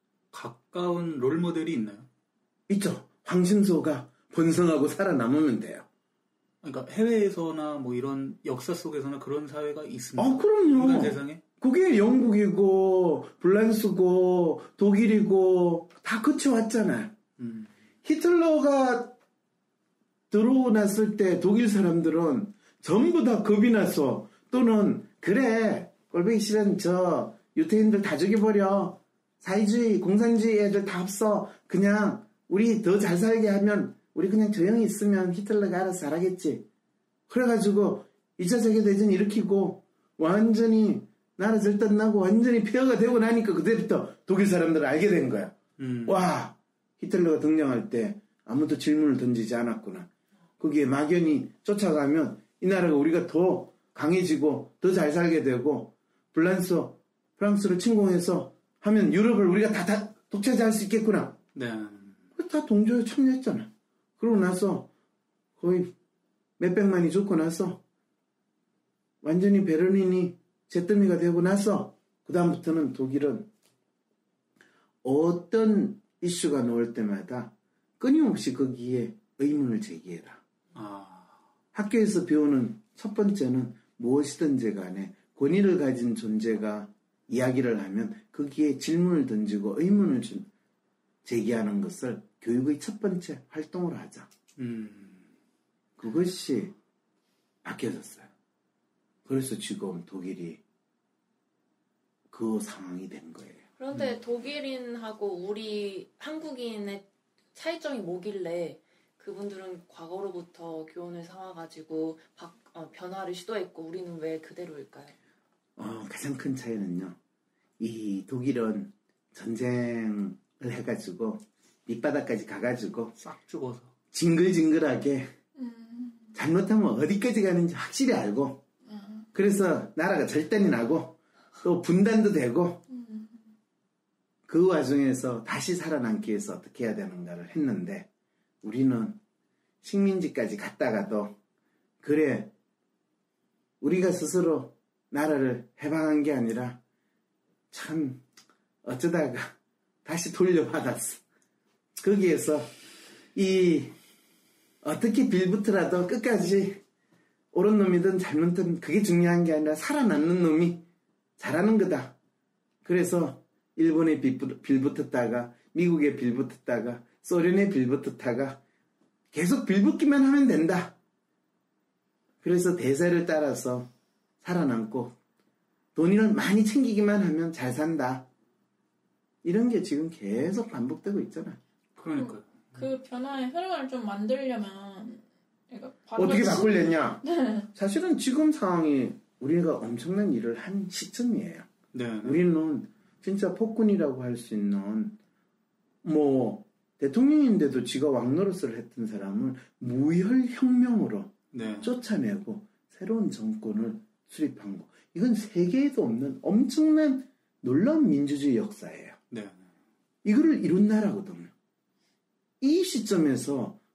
가까운 롤모델이 있나요? 있죠. 황신소가 번성하고 살아남으면 돼요. 그러니까 해외에서나 뭐 이런 역사 속에서나 그런 사회가 있습니다. 아, 그럼요. 인간 세상에? 그게 영국이고 불란스고 독일이고 다 거쳐왔잖아요. 음. 히틀러가 들어오고 났을 때 독일 사람들은 전부 다 겁이 나서 또는 그래 꼴보기 싫은 저 유태인들 다 죽여버려 사회주의 공산주의 애들 다 없어 그냥 우리 더 잘 살게 하면 우리 그냥 조용히 있으면 히틀러가 알아서 잘하겠지. 그래가지고 이 차 세계대전 일으키고 완전히 나라 절단나고 완전히 폐허가 되고 나니까 그때부터 독일 사람들을 알게 된 거야. 음. 와 히틀러가 등장할 때 아무도 질문을 던지지 않았구나. 거기에 막연히 쫓아가면 이 나라가 우리가 더 강해지고 더 잘 살게 되고 불란스, 프랑스를 침공해서 하면 유럽을 우리가 다, 다 독차지할 수 있겠구나. 네. 다 동조에 참여했잖아. 그러고 나서 거의 몇백만이 죽고 나서 완전히 베를린이 잿더미가 되고 나서 그 다음부터는 독일은 어떤 이슈가 나올 때마다 끊임없이 거기에 의문을 제기해라. 아. 학교에서 배우는 첫 번째는 무엇이든지 간에 권위를 가진 존재가 이야기를 하면 거기에 질문을 던지고 의문을 준, 제기하는 것을 교육의 첫 번째 활동으로 하자. 음. 그것이 바뀌어졌어요. 그래서 지금 독일이 그 상황이 된 거예요. 그런데 음. 독일인하고 우리 한국인의 차이점이 뭐길래 그분들은 과거로부터 교훈을 삼아가지고 박, 어, 변화를 시도했고 우리는 왜 그대로일까요? 어, 가장 큰 차이는요. 이 독일은 전쟁을 해가지고 밑바닥까지 가가지고 싹 죽어서 징글징글하게 음. 잘못하면 어디까지 가는지 확실히 알고 음. 그래서 나라가 절단이 나고 또 분단도 되고 음. 그 와중에서 다시 살아남기 위해서 어떻게 해야 되는가를 했는데 우리는 식민지까지 갔다가도 그래 우리가 스스로 나라를 해방한 게 아니라 참 어쩌다가 다시 돌려받았어. 거기에서 이 어떻게 빌부터라도 끝까지 옳은 놈이든 잘못든 그게 중요한 게 아니라 살아남는 놈이 잘하는 거다. 그래서 일본에 빌붙었다가 미국에 빌붙었다가 소련에 빌붙었다가 계속 빌붙기만 하면 된다. 그래서 대세를 따라서 살아남고 돈을 많이 챙기기만 하면 잘 산다. 이런 게 지금 계속 반복되고 있잖아. 그러니까요. 그 변화의 흐름을 좀 만들려면 어떻게 바꾸려냐? 네. 사실은 지금 상황이 우리가 엄청난 일을 한 시점이에요. 네. 우리는 진짜 폭군이라고 할 수 있는 뭐 대통령인데도 지가 왕노릇을 했던 사람을 무혈혁명으로 네. 쫓아내고 새로운 정권을 수립한 거. 이건 세계에도 없는 엄청난 놀라운 민주주의 역사예요. 네. 이거를 이룬 나라거든요. 이 시점에서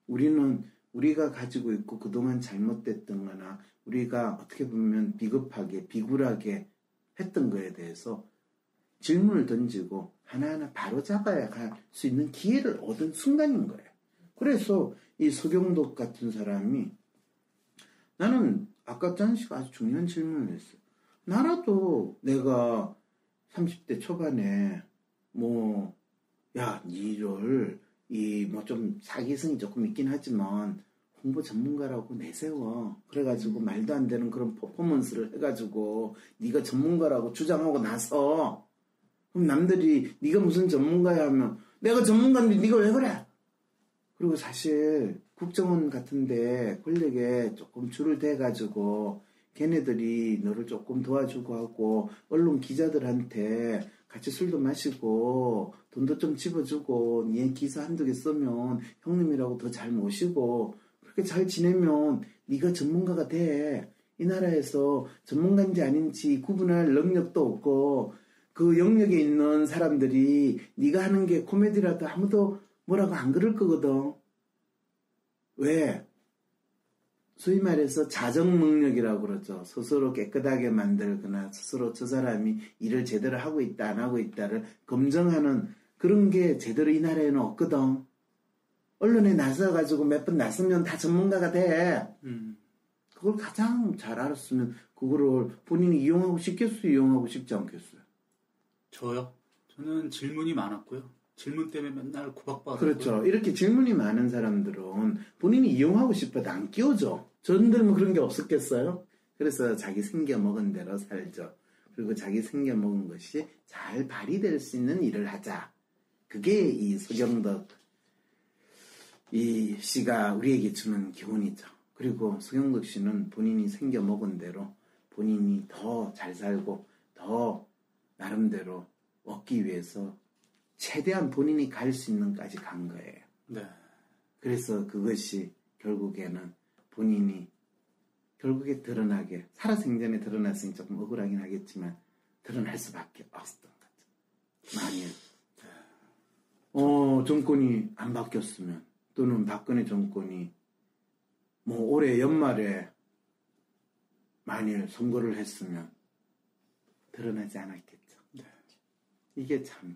우리는 우리가 가지고 있고 그동안 잘못됐던 거나 우리가 어떻게 보면 비겁하게 비굴하게 했던 거에 대해서 질문을 던지고 하나하나 바로 잡아야 갈 수 있는 기회를 얻은 순간인 거예요. 그래서 이 서경덕 같은 사람이 나는 아까 짠 씨가 아주 중요한 질문을 했어요. 나라도 내가 삼십 대 초반에 뭐 야, 니를 이 뭐 좀 사기성이 조금 있긴 하지만 홍보 전문가라고 내세워. 그래가지고 말도 안 되는 그런 퍼포먼스를 해가지고 네가 전문가라고 주장하고 나서 그럼 남들이 네가 무슨 전문가야 하면 내가 전문가인데 네가 왜 그래? 그리고 사실 국정원 같은데 권력에 조금 줄을 대가지고 걔네들이 너를 조금 도와주고 하고 언론 기자들한테 같이 술도 마시고 돈도 좀 집어주고 네 기사 한두 개 쓰면 형님이라고 더 잘 모시고 그렇게 잘 지내면 네가 전문가가 돼. 이 나라에서 전문가인지 아닌지 구분할 능력도 없고 그 영역에 있는 사람들이 네가 하는 게 코미디라도 아무도 뭐라고 안 그럴 거거든. 왜? 소위 말해서 자정 능력이라고 그러죠. 스스로 깨끗하게 만들거나 스스로 저 사람이 일을 제대로 하고 있다 안 하고 있다를 검증하는 그런 게 제대로 이 나라에는 없거든. 언론에 나서가지고 몇 번 나서면 다 전문가가 돼. 음. 그걸 가장 잘 알았으면 그거를 본인이 이용하고 싶겠어요? 이용하고 싶지 않겠어요? 저요? 저는 질문이 많았고요. 질문 때문에 맨날 구박받았고요. 그렇죠. 이렇게 질문이 많은 사람들은 본인이 이용하고 싶어도 안 끼워줘. 저들은 그런 게 없었겠어요? 그래서 자기 생겨 먹은 대로 살죠. 그리고 자기 생겨 먹은 것이 잘 발휘될 수 있는 일을 하자. 그게 이 서경덕 이 씨가 우리에게 주는 교훈이죠. 그리고 서경덕 씨는 본인이 생겨 먹은 대로 본인이 더 잘 살고 더 나름대로 얻기 위해서 최대한 본인이 갈 수 있는까지 간 거예요. 네. 그래서 그것이 결국에는 본인이 결국에 드러나게 살아생전에 드러났으니 조금 억울하긴 하겠지만 드러날 수밖에 없었던 거죠. 만일 어 정권이 안 바뀌었으면 또는 박근혜 정권이 뭐 올해 연말에 만일 선거를 했으면 드러나지 않았겠죠. 네. 이게 참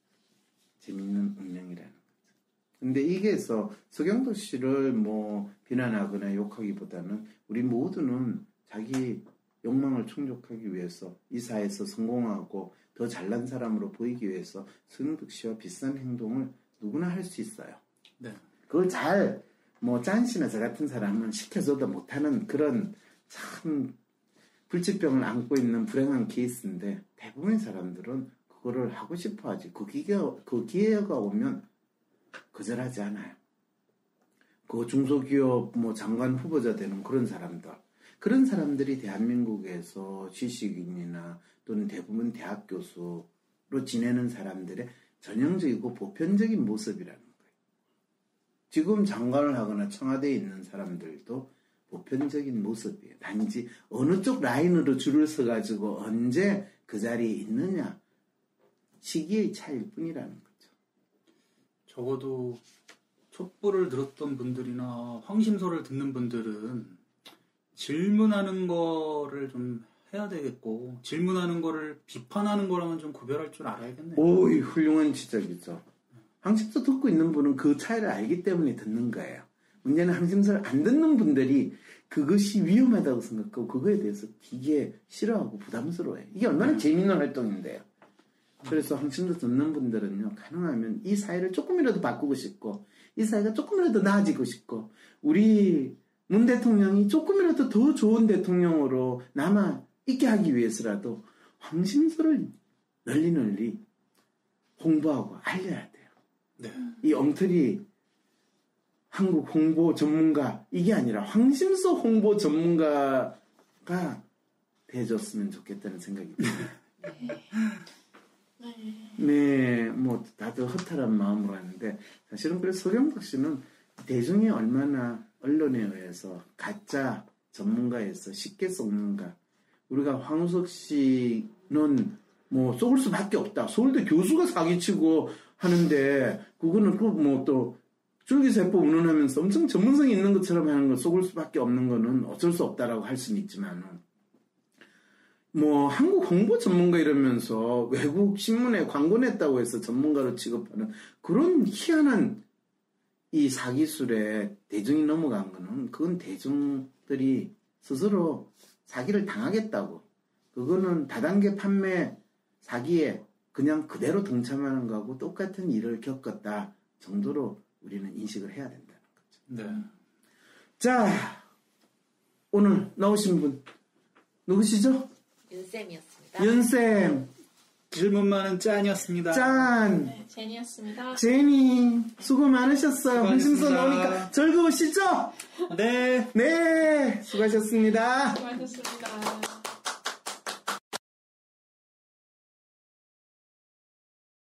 재밌는 운명이라는 거죠. 근데 이게서 서경덕 씨를 뭐 비난하거나 욕하기보다는 우리 모두는 자기 욕망을 충족하기 위해서 이 사회에서 성공하고 더 잘난 사람으로 보이기 위해서 서경덕 씨와 비슷한 행동을 누구나 할 수 있어요. 네. 그걸 잘 뭐 짠 씨나 저 같은 사람은 시켜줘도 못하는 그런 참 불치병을 안고 있는 불행한 케이스인데 대부분의 사람들은 그거를 하고 싶어 하지. 그 기회가, 그 기회가 오면 거절하지 않아요. 그 중소기업 뭐 장관 후보자 되는 그런 사람들. 그런 사람들이 대한민국에서 지식인이나 또는 대부분 대학 교수로 지내는 사람들의 전형적이고 보편적인 모습이라는 거예요. 지금 장관을 하거나 청와대에 있는 사람들도 보편적인 모습이에요. 단지 어느 쪽 라인으로 줄을 서가지고 언제 그 자리에 있느냐 시기의 차이일 뿐이라는 거죠. 적어도 촛불을 들었던 분들이나 황심소를 듣는 분들은 질문하는 거를 좀 해야 되겠고 질문하는 거를 비판하는 거랑은 좀 구별할 줄 알아야겠네요. 오이 훌륭한 지적이죠. 황심소 듣고 있는 분은 그 차이를 알기 때문에 듣는 거예요. 문제는 황심소를 안 듣는 분들이 그것이 위험하다고 생각하고 그거에 대해서 되게 싫어하고 부담스러워해요. 이게 얼마나 음. 재미있는 활동인데요. 그래서 황심소 듣는 분들은요, 가능하면 이 사회를 조금이라도 바꾸고 싶고 이 사회가 조금이라도 나아지고 싶고 우리 문 대통령이 조금이라도 더 좋은 대통령으로 남아 있게 하기 위해서라도 황심소를 널리 널리 홍보하고 알려야 돼요. 네. 이 엉터리 한국 홍보 전문가 이게 아니라 황심소 홍보 전문가가 돼줬으면 좋겠다는 생각이 듭니다. 네. 네, 뭐 다들 허탈한 마음으로 하는데 사실은 그래서 서경덕 씨는 대중이 얼마나 언론에 의해서 가짜 전문가에서 쉽게 속는가. 우리가 황우석 씨는 뭐 속을 수밖에 없다. 서울대 교수가 사기치고 하는데 그거는 그 뭐 또 줄기세포 운운하면서 엄청 전문성이 있는 것처럼 하는 걸 속을 수밖에 없는 거는 어쩔 수 없다라고 할 수는 있지만, 뭐 한국 홍보 전문가 이러면서 외국 신문에 광고 냈다고 해서 전문가로 취급하는 그런 희한한 이 사기술에 대중이 넘어간 거는, 그건 대중들이 스스로 사기를 당하겠다고, 그거는 다단계 판매 사기에 그냥 그대로 동참하는 거하고 똑같은 일을 겪었다 정도로 우리는 인식을 해야 된다는 거죠. 네. 자, 오늘 나오신 분 누구시죠? 윤쌤이었습니다. 윤쌤. 질문 많은 짠이었습니다. 짠. 네, 제니였습니다. 제니 수고 많으셨어요. 홍심서 수고하셨습니다. 나오니까 즐거우시죠? 네. 네, 수고하셨습니다. 수고하셨습니다.